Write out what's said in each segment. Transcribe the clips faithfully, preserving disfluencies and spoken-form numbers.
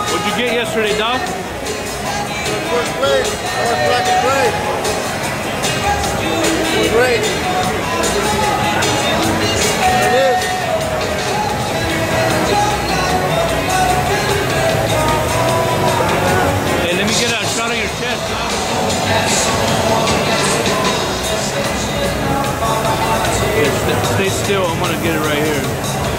What'd you get yesterday, Doc? First place. First black and gray. First great. There it is. Hey, let me get a shot of your chest, Doc. Yeah, stay still. I'm gonna get it right here.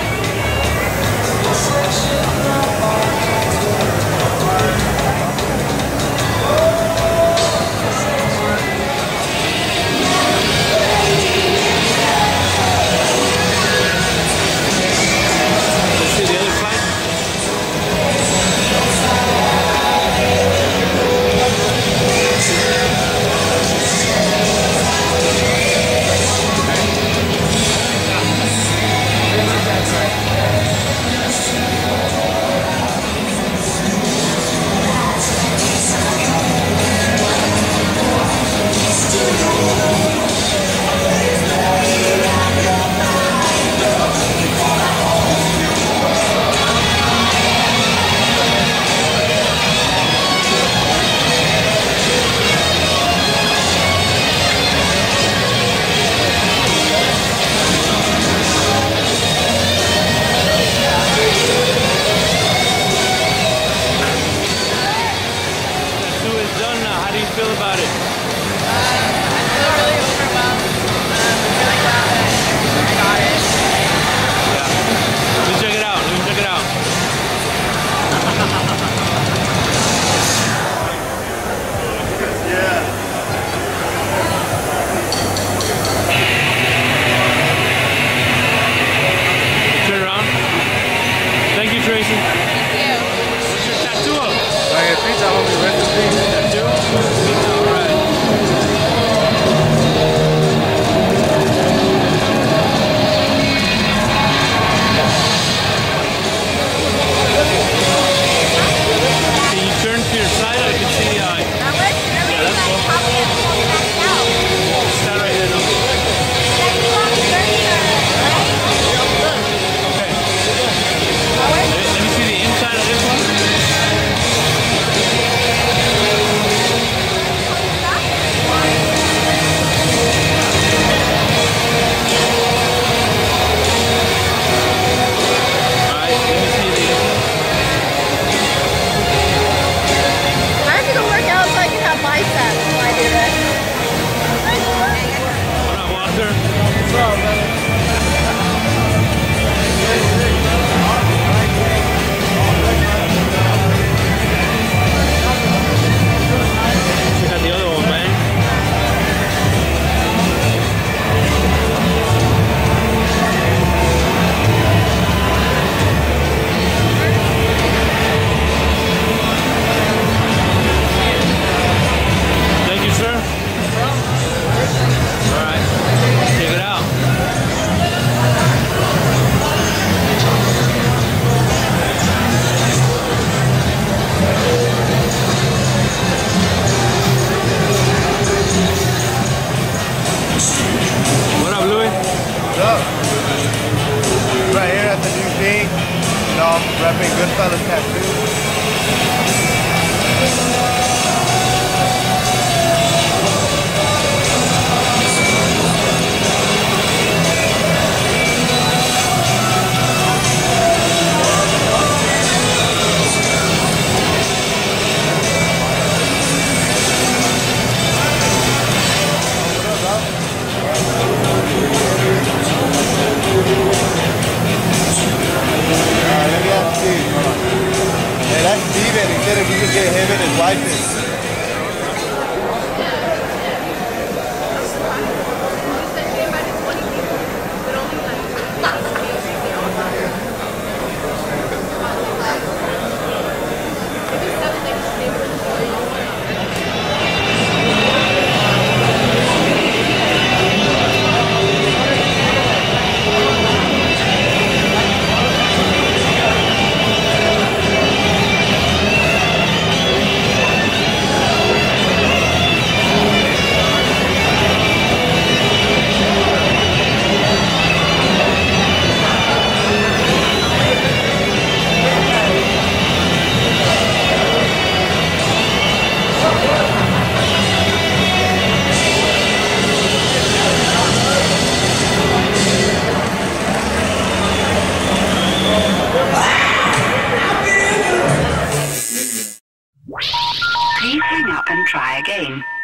Feel about it? Uh, I feel really overwhelmed. Um, I'm really glad that I got it. Yeah. Let me check it out. Let me check it out. Yeah. Turn around. Thank you, Tracy. Thank you. What's your tattoo of? I get pizza, homie. Rest in peace. Tattoo? All right. Can you turn to your side? I can see. Uh, That was really that's like cool. probably a little back out. stand right here. No. Like you want to turn your right? Okay. Let, let me see the inside of this one. Alright, let me see the inside. I'm gonna work out so I can have biceps while I do this. What up, Walter? What's up, man? Check out the other one, man. Thank you, sir. All right, check it out. What up, Louis? What's up? Right here at the new thing. You know, repping Goodfellas Tattoo. Alright, let me ask Steve. Hold on. Hey, that's Steven. He said if we could get him and his wife in. hang up and try again.